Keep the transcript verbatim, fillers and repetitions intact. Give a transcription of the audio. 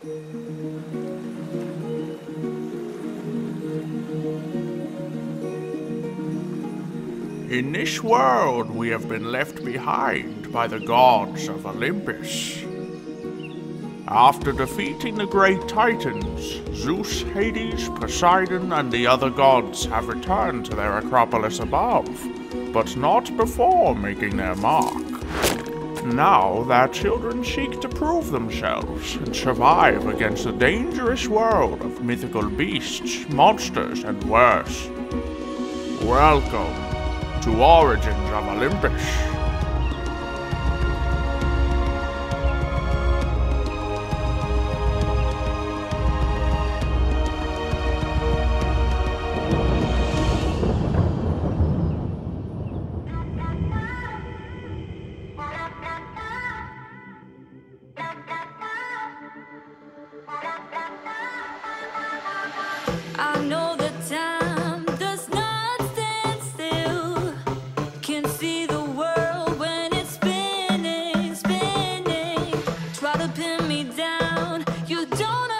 In this world, we have been left behind by the gods of Olympus. After defeating the great titans, Zeus, Hades, Poseidon, and the other gods have returned to their acropolis above, but not before making their mark. Now, their children seek to prove themselves and survive against the dangerous world of mythical beasts, monsters, and worse. Welcome to Origins of Olympus. I know the time does not stand still. Can see the world when it's spinning, spinning. Try to pin me down, you don't